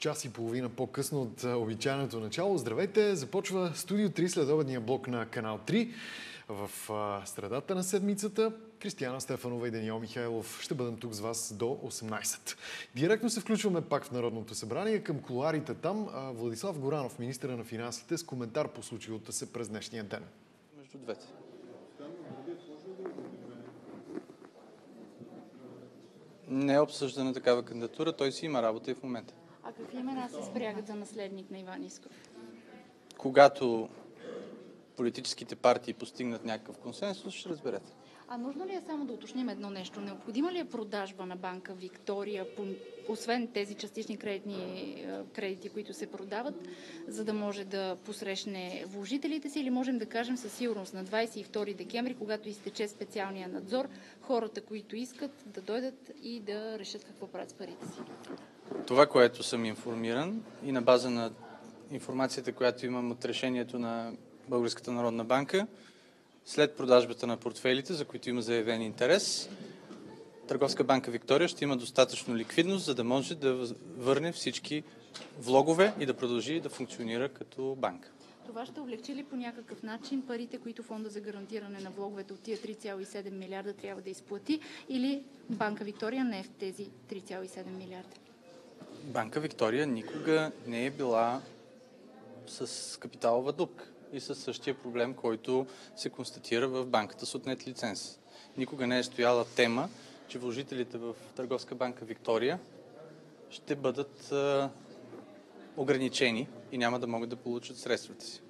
Час и половина по-късно от обичайното начало. Здравейте! Започва Студио 3 следобедния блок на Канал 3. В средата на седмицата Кристияна Стефанова и Даниел Михайлов ще бъдем тук с вас до 18. Директно се включваме пак в Народното събрание към кулоарите там. Владислав Горанов, министъра на финансите, с коментар по случилото се през днешния ден. Между двете. Не е обсъждана такава кандидатура, той си има работа и в момента. А какви имена се спрягат за наследник на Иван Искров? Когато политическите партии постигнат някакъв консенсус, ще разберете. А нужно ли е само да уточним едно нещо? Необходима ли е продажба на банка Виктория, освен тези частични кредити, които се продават, за да може да посрещне вложителите си, или можем да кажем със сигурност на 22 декември, когато изтече специалния надзор, хората, които искат да дойдат и да решат какво правят с парите си? Това, което съм информиран и на база на информацията, която имам от решението на Българската народна банка, след продажбата на портфейлите, за които има заявен интерес, Търговска банка Виктория ще има достатъчно ликвидност, за да може да върне всички влогове и да продължи да функционира като банка. Това ще облегчи ли по някакъв начин парите, които Фонда за гарантиране на влоговете от тия 3,7 милиарда трябва да изплати, или Банка Виктория не е в тези 3,7 милиарда? Банка Виктория никога не е била с капиталова дупка и със същия проблем, който се констатира в банката с отнет лиценз. Никога не е стояла тема, че вложителите в Търговска банка Виктория ще бъдат ограничени и няма да могат да получат средствата си.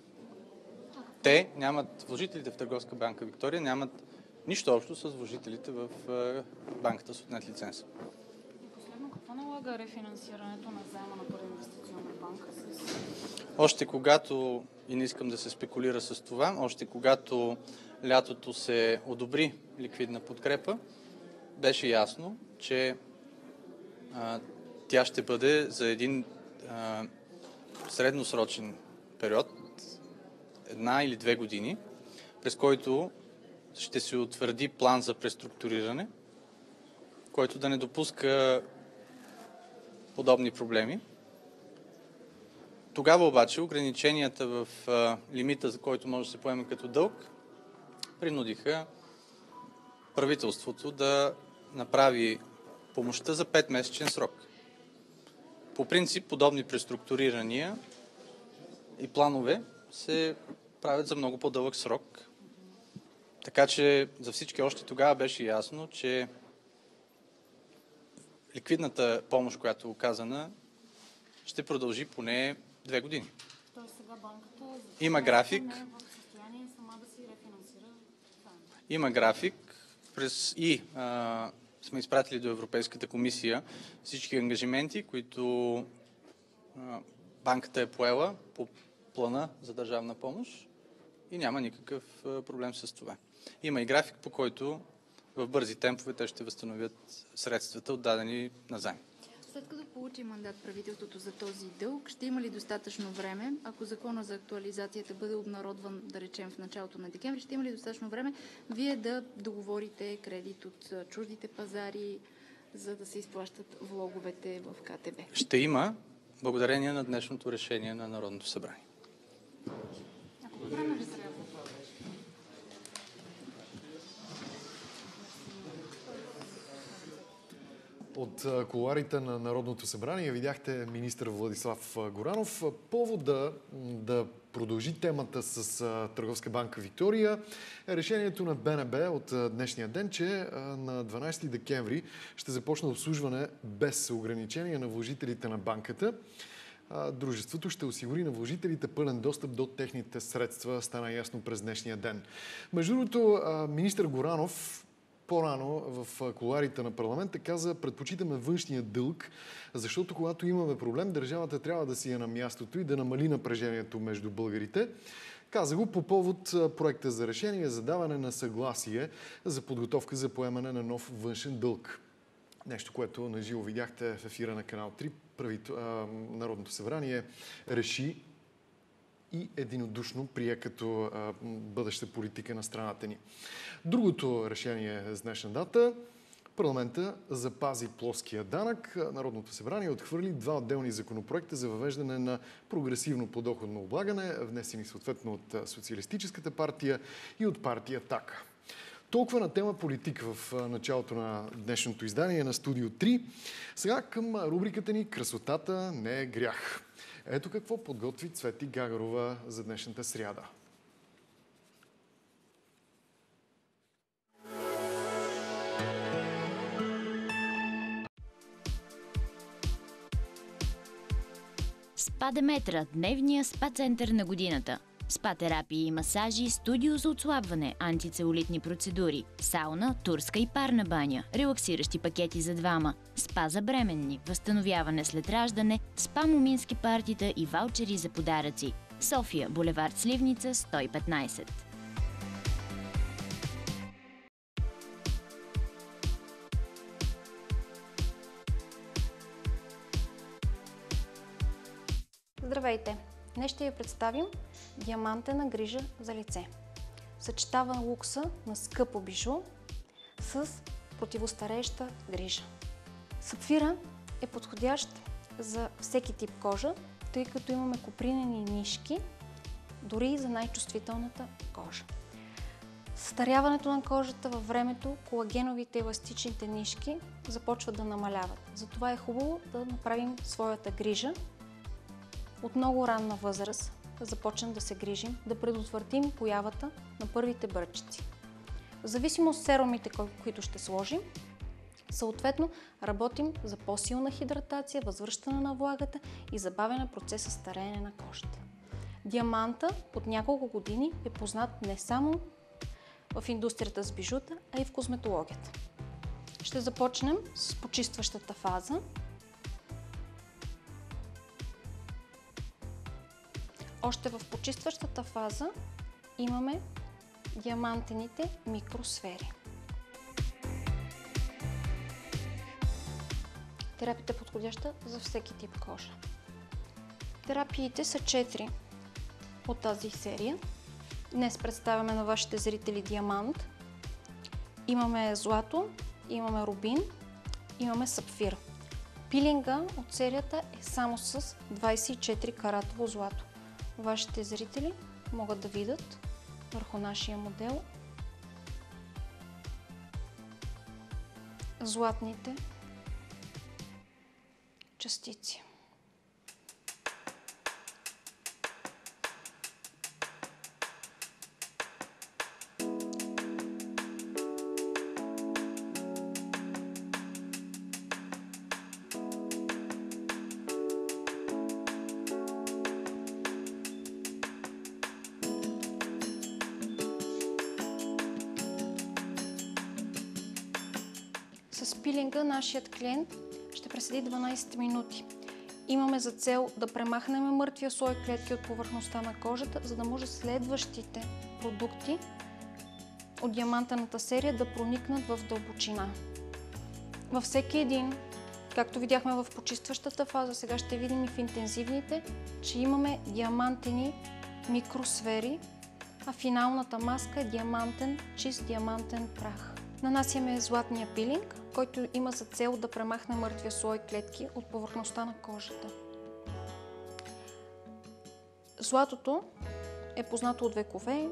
Вложителите в Търговска банка Виктория нямат нищо общо с вложителите в банката с отнет лиценз. Последно, какво налага рефинансирането на заема на Първа инвестиционна банка? Още когато, и не искам да се спекулира с това, още когато лятото се одобри ликвидна подкрепа, беше ясно, че тя ще бъде за един средносрочен период, 1 или 2 години, през който ще се утвърди план за преструктуриране, който да не допуска подобни проблеми. Тогава обаче ограниченията в лимита, за който може да се поеме като дълг, принудиха правителството да направи помощта за 5-месечен срок. По принцип, подобни преструктурирания и планове се правят за много по-дълъг срок. Така че за всички още тогава беше ясно, че ликвидната помощ, която е оказана, ще продължи поне 2 години. Тоест сега банката има график. Не е в състояние сама да си рефинансира. Има график сме изпратили до Европейската комисия всички ангажименти, които банката е поела по плана за държавна помощ и няма никакъв проблем с това. Има и график, по който в бързи темпове те ще възстановят средствата, отдадени на заем. След като получи мандат правителството за този дълг, ще има ли достатъчно време, ако закона за актуализацията бъде обнародван, да речем, в началото на декември, ще има ли достатъчно време вие да договорите кредит от чуждите пазари, за да се изплащат влоговете в КТБ? Ще има, благодарение на днешното решение на Народното събрание. Време ли трябва? От кулоарите на Народното събрание видяхте министър Владислав Горанов. Повод да продължи темата с Търговска банка Виктория е решението на БНБ от днешния ден, че на 12 декември ще започне обслужване без ограничения на вложителите на банката. Дружеството ще осигури на вложителите пълен достъп до техните средства, стана ясно през днешния ден. Между другото, министър Горанов по-рано в кулоарите на парламента каза: предпочитаме външния дълг, защото когато имаме проблем, държавата трябва да си е на мястото и да намали напрежението между българите. Каза го по повод проекта за решение за даване на съгласие за подготовка за поемане на нов външен дълг. Нещо, което наживо видяхте в ефира на Канал 3. Народното събрание реши и единодушно прие като бъдеща политика на страната ни. Другото решение с днешна дата Парламента запази плоския данък. Народното събрание отхвърли 2 отделни законопроекта за въвеждане на прогресивно подоходно облагане, внесени съответно от Социалистическата партия и от партия АТАКА. Толкова на тема политика в началото на днешното издание на Студио 3. Сега към рубриката ни "Красотата не е грях". Ето какво подготви Цвети Гагарова за днешната сряда. СПА Деметра – дневния спа център на годината. Спа терапии и масажи, студио за отслабване, антицелулитни процедури, сауна, турска и парна баня, релаксиращи пакети за двама, спа за бременни, възстановяване след раждане, спа момински партита и ваучери за подаръци. София, булевард Сливница, 115. Здравейте! Днес ще ви представим диамантена грижа за лице. Съчетава лукса на скъпо бижу с противостарееща грижа. Сапфира е подходящ за всеки тип кожа, тъй като имаме копринени нишки, дори и за най-чувствителната кожа. Състаряването на кожата във времето, колагеновите еластичните нишки започват да намаляват. Затова е хубаво да направим своята грижа от много ранна възраст, да започнем да се грижим, да предотвратим появата на първите бръчици. В зависимост от серумите, които ще сложим, съответно работим за по-силна хидратация, възвръщане на влагата и забавяне процеса стареене на кожата. Диаманта от няколко години е познат не само в индустрията с бижута, а и в козметологията. Ще започнем с почистващата фаза. Още в почистващата фаза имаме диамантените микросфери. Терапията е подходяща за всеки тип кожа. Терапиите са 4 от тази серия. Днес представяме на вашите зрители диамант. Имаме злато, имаме рубин, имаме сапфир. Пилинга от серията е само с 24 каратово злато. Вашите зрители могат да видят върху нашия модел златните частици. С пилинга нашият клиент ще преседи 12 минути. Имаме за цел да премахнем мъртвия слой клетки от повърхността на кожата, за да може следващите продукти от диамантената серия да проникнат в дълбочина. Във всеки един, както видяхме в почистващата фаза, сега ще видим и в интензивните, че имаме диамантени микросфери, а финалната маска е диамантен, чист диамантен прах. Нанасяме златния пилинг, който има за цел да премахне мъртвия слой клетки от повърхността на кожата. Златото е познато от векове.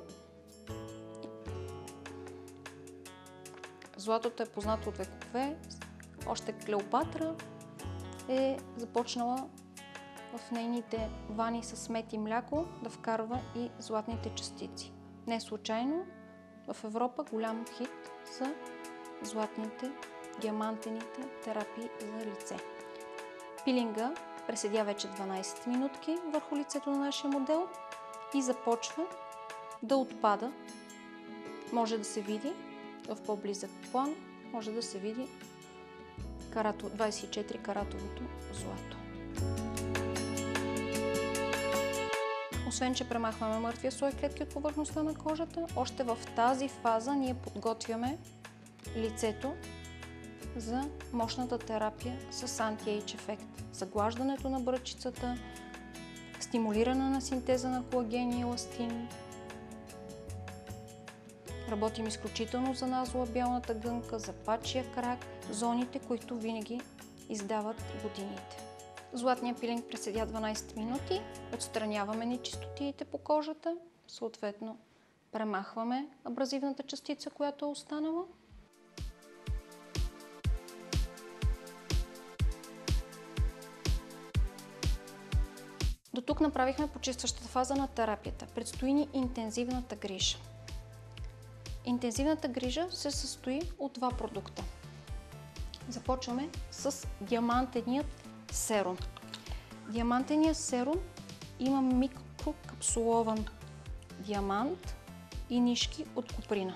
Още Клеопатра е започнала в нейните вани с мед и мляко да вкарва и златните частици. Не случайно в Европа голям хит са златните, диамантените терапии за лице. Пилинга преседя вече 12 минутки върху лицето на нашия модел и започва да отпада. Може да се види в по-близък план, може да се види 24 каратовото злато. Освен, че премахваме мъртвия слой клетки от повърхността на кожата, още в тази фаза ние подготвяме лицето за мощната терапия с анти-ейдж ефект. Заглаждането на бръчицата, стимулиране на синтеза на колаген и еластин, Работим изключително за назолабиалната гънка, за пачия крак, зоните, които винаги издават годините. Златния пилинг преседя 12 минути, отстраняваме нечистотиите по кожата, съответно премахваме абразивната частица, която е останала. До тук направихме почистващата фаза на терапията. Предстои ни интензивната грижа. Интензивната грижа се състои от два продукта. Започваме с диамантеният серум. Диамантеният серум има микрокапсулован диамант и нишки от куприна.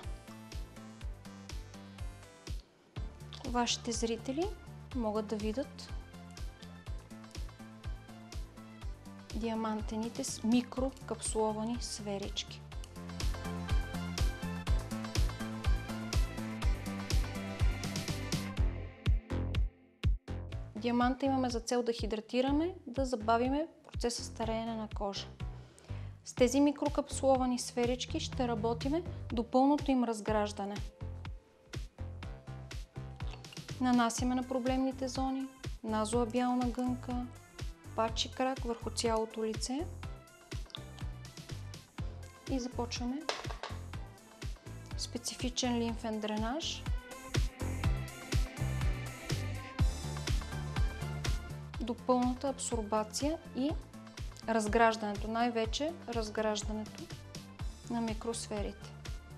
Вашите зрители могат да видят диамантените с микрокапсуловани сферички. Диаманта имаме за цел да хидратираме, да забавиме процеса стареене на кожа. С тези микрокапсуловани сферички ще работиме до пълното им разграждане. Нанасяме на проблемните зони, назолабиална гънка, пачи крак върху цялото лице и започваме специфичен лимфен дренаж. До пълната абсорбация и разграждането, най-вече разграждането на микросферите.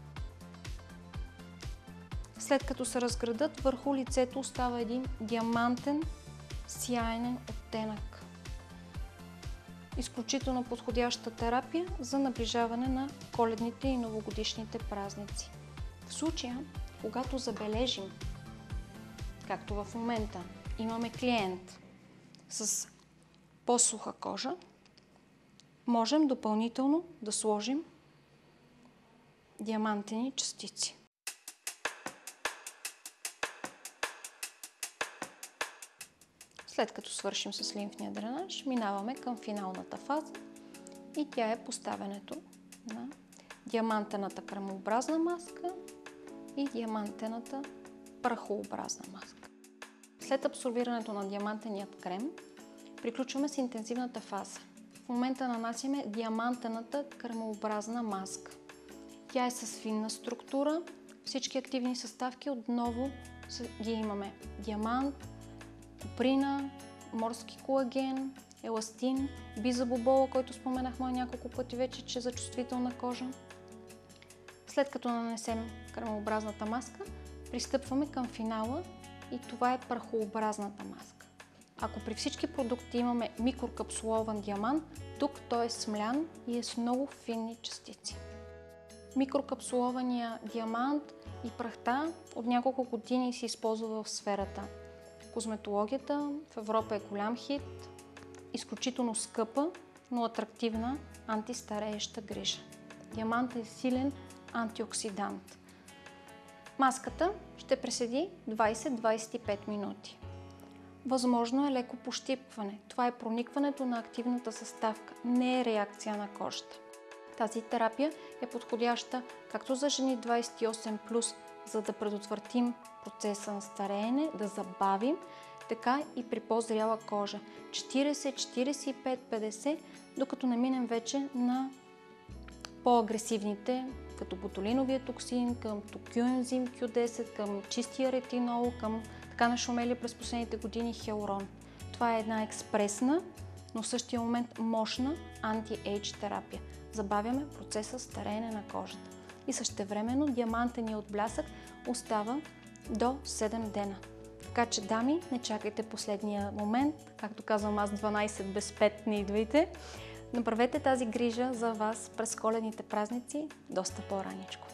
След като се разградат, върху лицето остава един диамантен, сияйнен оттенък. Изключително подходяща терапия за наближаване на коледните и новогодишните празници. В случая, когато забележим, както в момента имаме клиент с по-суха кожа, можем допълнително да сложим диамантени частици. След като свършим с лимфния дренаж, минаваме към финалната фаза и тя е поставянето на диамантената кремообразна маска и диамантената прахообразна маска. След абсорбирането на диамантеният крем, приключваме с интензивната фаза. В момента нанасяме диамантената кремообразна маска. Тя е с финна структура. Всички активни съставки отново ги имаме. Диамант, куприна, морски колаген, еластин, бизабобола, който споменахме няколко пъти вече, че е за чувствителна кожа. След като нанесем кремообразната маска, пристъпваме към финала и това е прахообразната маска. Ако при всички продукти имаме микрокапсулован диамант, тук той е смлян и е с много финни частици. Микрокапсулования диамант и прахта от няколко години се използва в сферата козметологията. В Европа е голям хит, изключително скъпа, но атрактивна антистарееща грижа. Диамантът е силен антиоксидант. Маската ще преседи 20-25 минути. Възможно е леко пощипване. Това е проникването на активната съставка, не е реакция на кожата. Тази терапия е подходяща както за жени 28+, за да предотвратим процеса на стареене, да забавим, така и при по-зряла кожа. 40, 45, 50, докато не минем вече на по-агресивните, като ботулиновия токсин, към токюензим Q10, към чистия ретинол, към така нашумелия през последните години хиалурон. Това е една експресна, но в същия момент мощна анти-ейдж терапия. Забавяме процеса стареене на кожата. И същевременно диамантеният отблясък остава до 7 дена. Така че, дами, не чакайте последния момент. Както казвам аз, 12 без 5 не идвайте. Направете тази грижа за вас през коледните празници доста по-раничко.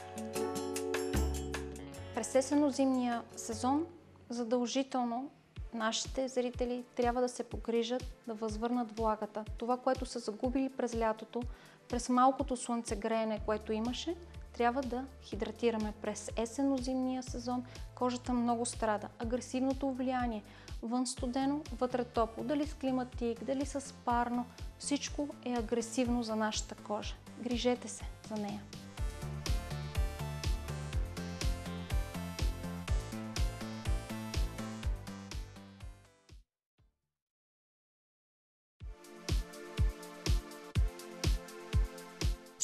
През есенно-зимния сезон задължително нашите зрители трябва да се погрижат да възвърнат влагата. Това, което са загубили през лятото, през малкото слънцегреене, което имаше, трябва да хидратираме през есенно-зимния сезон. Кожата много страда. Агресивното влияние, вън студено, вътре топло, дали с климатик, дали с парно, всичко е агресивно за нашата кожа. Грижете се за нея.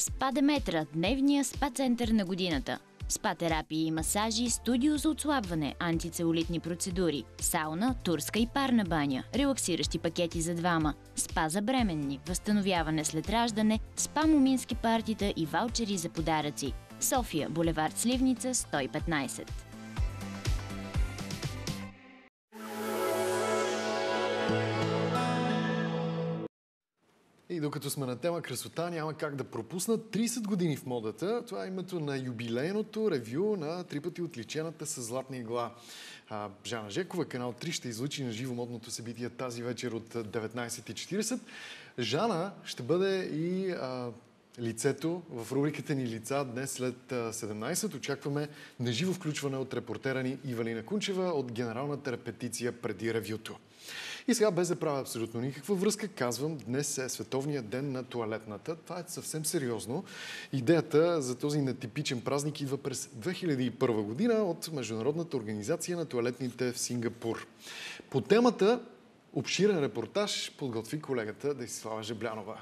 СПА Деметра – дневния спа център на годината. Спа терапии и масажи, студио за отслабване, антицелулитни процедури, сауна, турска и парна баня, релаксиращи пакети за двама, спа за бременни, възстановяване след раждане, спа момински партита и ваучери за подаръци. София, булевард Сливница, 115. И докато сме на тема красота, няма как да пропусна 30 години в модата. Това е името на юбилейното ревю на 3 пъти отличената с златна игла. Жана Жекова, Канал 3 ще излучи на живо модното събитие тази вечер от 19:40. Жана ще бъде и лицето в рубриката ни Лица днес след 17. Очакваме наживо включване от репортера ни Ивалина Кунчева от генералната репетиция преди ревюто. И сега, без да правя абсолютно никаква връзка, казвам, днес е Световният ден на тоалетната. Това е съвсем сериозно. Идеята за този нетипичен празник идва през 2001 година от Международната организация на тоалетните в Сингапур. По темата обширен репортаж подготви колегата Десислава Жеблянова.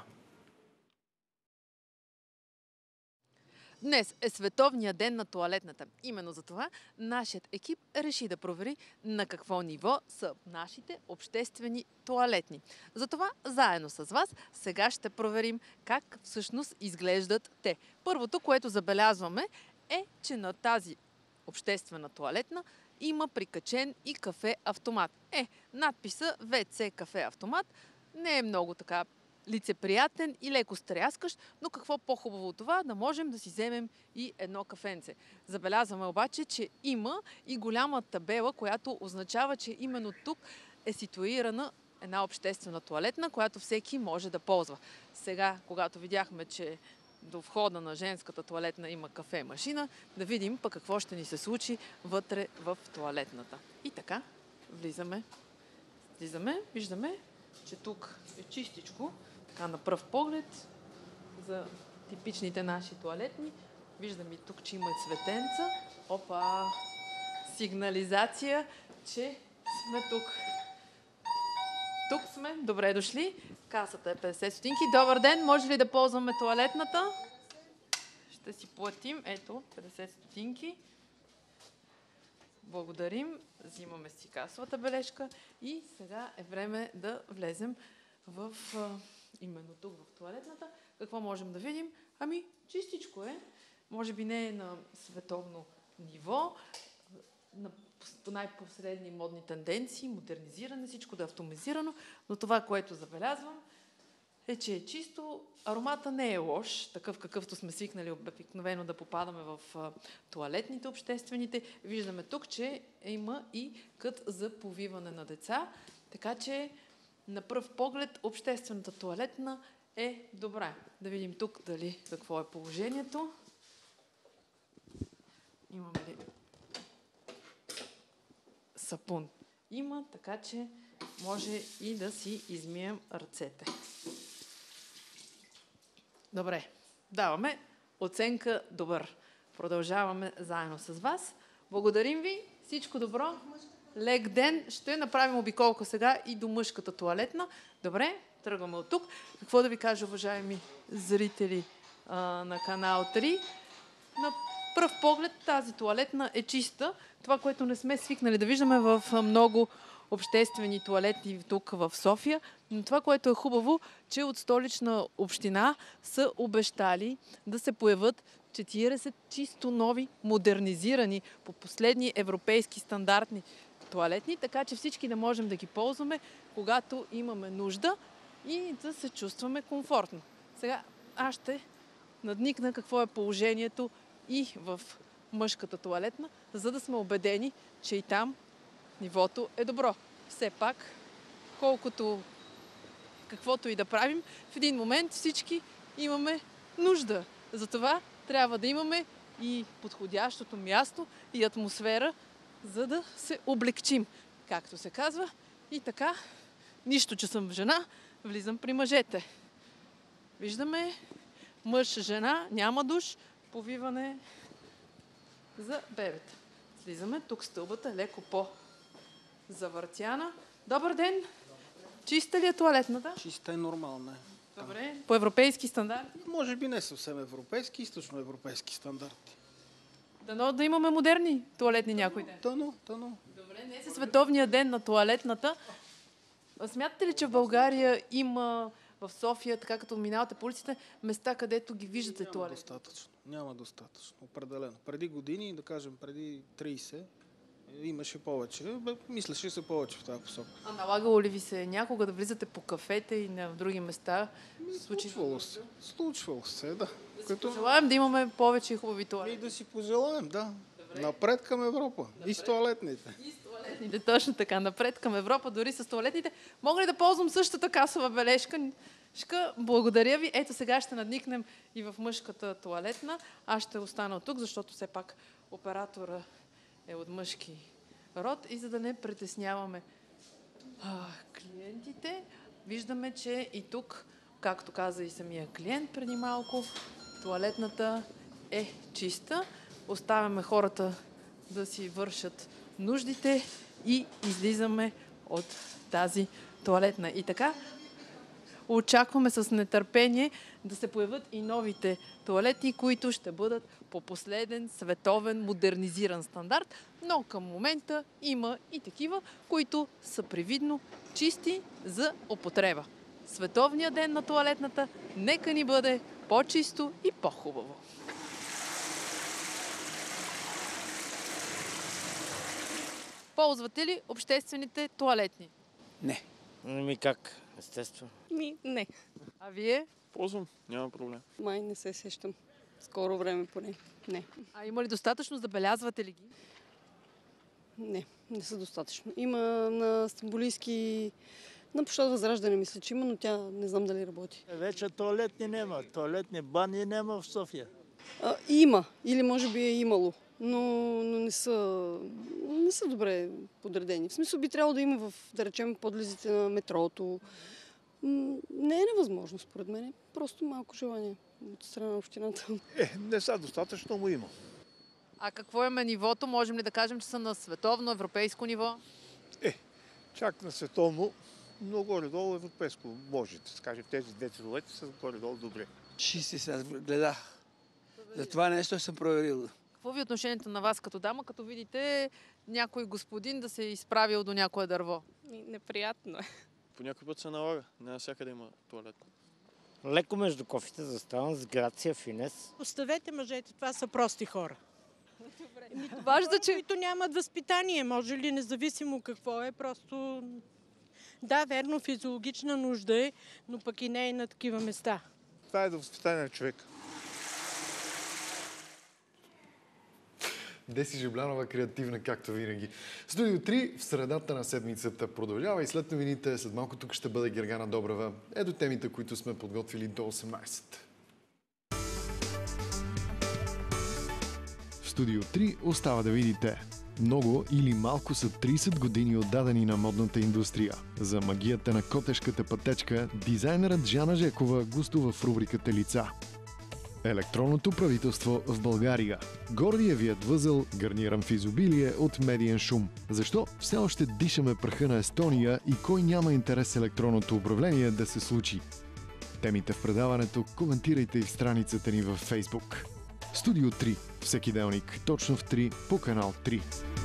Днес е Световния ден на тоалетната. Именно за това нашият екип реши да провери на какво ниво са нашите обществени тоалетни. Затова заедно с вас сега ще проверим как всъщност изглеждат те. Първото, което забелязваме е, че на тази обществена тоалетна има прикачен и кафе-автомат. Надписа WC кафе-автомат не е много така лицеприятен и леко стряскащ, но какво по-хубаво от това да можем да си вземем и едно кафенце. Забелязваме обаче, че има и голяма табела, която означава, че именно тук е ситуирана една обществена тоалетна, която всеки може да ползва. Сега, когато видяхме, че до входа на женската тоалетна има кафе-машина, да видим пък какво ще ни се случи вътре в тоалетната. И така, влизаме, виждаме, че тук е чистичко, така на пръв поглед, за типичните наши тоалетни. Виждам и тук, че има и цветенца. Опа! Сигнализация, че сме тук. Тук сме. Добре дошли. Касата е 50 стотинки. Добър ден! Може ли да ползваме тоалетната? Ще си платим. Ето, 50 стотинки. Благодарим. Взимаме си касовата бележка и сега е време да влезем в именно тук в тоалетната. Какво можем да видим? Ами, чистичко е. Може би не е на световно ниво, по най-посредни модни тенденции, модернизиране, всичко да е автоматизирано, но това, което забелязвам, е, че е чисто. Аромата не е лош, такъв какъвто сме свикнали обикновено да попадаме в тоалетните обществените. Виждаме тук, че има и кът за повиване на деца, така че на пръв поглед обществената тоалетна е добра. Да видим тук дали какво е положението. Имаме ли сапун? Има, така че може и да си измием ръцете. Добре, даваме оценка добър. Продължаваме заедно с вас. Благодарим ви, всичко добро. Лек ден. Ще направим обиколка сега и до мъжката тоалетна. Добре, тръгваме от тук. Какво да ви кажа, уважаеми зрители на Канал 3? На пръв поглед тази тоалетна е чиста. Това, което не сме свикнали да виждаме в много обществени тоалетни тук в София. Но това, което е хубаво, че от Столична община са обещали да се появят 40 чисто нови, модернизирани по последни европейски стандартни тоалетни, така че всички да можем да ги ползваме, когато имаме нужда и да се чувстваме комфортно. Сега аз ще надникна какво е положението и в мъжката тоалетна, за да сме убедени, че и там нивото е добро. Все пак, каквото и да правим, в един момент всички имаме нужда. Затова трябва да имаме и подходящото място и атмосфера, за да се облегчим, както се казва. И така, нищо, че съм жена, влизам при мъжете. Виждаме мъж, жена, няма душ, повиване за бебета. Слизаме, тук стълбата е леко по-завъртяна. Добър ден! Чиста ли е тоалетната? Чиста и нормална. Добре. По европейски стандарти? Може би не съвсем европейски, източноевропейски стандарти. Дано да имаме модерни тоалетни някой ден. Дано. Добре, днес е Световния ден на тоалетната. Смятате ли, че в България има в София, така като минавате по улиците, места, където ги виждате тоалетни? Няма достатъчно. Определено. Преди години, да кажем преди 30, имаше повече. Мислеше се повече в тази посока. А налагало ли ви се някога да влизате по кафета и на други места? Случвало се, да. Желаем да имаме повече хубави И тоалетни. да си пожелаем, да. Напред към Европа. И с тоалетните. Тоалетните, точно така, напред към Европа, дори с тоалетните. Мога ли да ползвам същата касова бележка? Благодаря ви. Ето сега ще надникнем и в мъжката тоалетна. Аз ще остана тук, защото все пак оператора е от мъжки род и за да не притесняваме клиентите, виждаме, че и тук, както каза и самия клиент преди малко, тоалетната е чиста. Оставяме хората да си вършат нуждите и излизаме от тази тоалетна. И така, очакваме с нетърпение да се появят и новите тоалетни, които ще бъдат по последен световен модернизиран стандарт, но към момента има и такива, които са привидно чисти за употреба. Световният ден на тоалетната нека ни бъде по-чисто и по-хубаво. Ползвате ли обществените тоалетни? Не. Как, естествено. Не. А вие? Ползвам, няма проблем. Май не се сещам. Скоро време поне. Не. А има ли достатъчно? Забелязвате ли ги? Не са достатъчно. Има на Стамбулийски, на площад Възраждане, мисля, че има, но тя не знам дали работи. Вече тоалетни няма. Тоалетни бани няма в София. Има. Или може би е имало. Но не са добре подредени. В смисъл би трябвало да има в, да речем, подлезите на метрото. Не е невъзможно, според мен. Просто малко желание от страна на общината. Не са достатъчно, но има. А какво е нивото? Можем ли да кажем, че са на световно, европейско ниво? Чак на световно, но горе-долу европейско. Може да се каже, тези двете туалети са горе-долу добре. Чисти се, гледах. За това нещо съм проверил. Какво ви е отношението на вас като дама, като видите някой господин да се е изправил до някое дърво? Неприятно е. По някой път се налага. Не навсякъде има тоалет. Леко между кофите заставам с грация, финес. Оставете мъжете, това са прости хора. Важда, че... които нямат възпитание, може ли, независимо какво е, просто... Да, верно, физиологична нужда е, но пък и не е на такива места. Това е да възпитание на човека. Деси Жаблянова, креативна, както винаги. Студио 3 в средата на седмицата продължава и след новините, след малко тук ще бъде Гергана Добрева. Ето темите, които сме подготвили до 18. В Студио 3 остава да видите. Много или малко са 30 години отдадени на модната индустрия. За магията на котешката пътечка, дизайнерът Жана Жекова гостува в рубриката Лица. Електронното правителство в България. Гордиевият възел, гарниран в изобилие от медиен шум. Защо все още дишаме праха на Естония и кой няма интерес електронното управление да се случи? Темите в предаването коментирайте и в страницата ни във Facebook. Студио 3. Всеки делник, точно в 3 по канал 3.